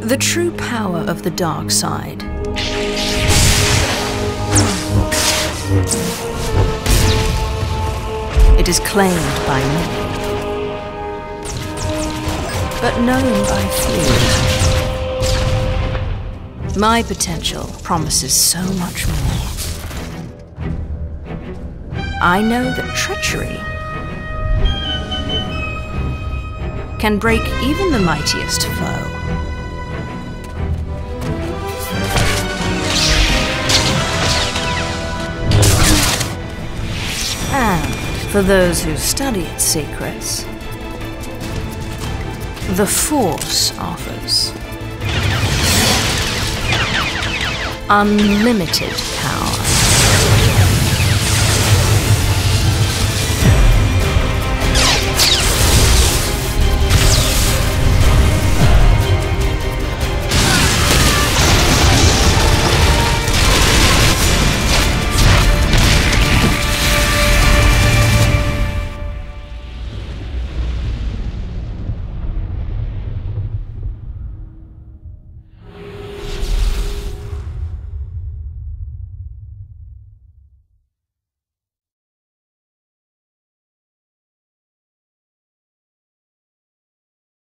The true power of the dark side it is claimed by many, but known by few. My potential promises so much more. I know that treachery can break even the mightiest foe. And for those who study its secrets, the Force offers unlimited power.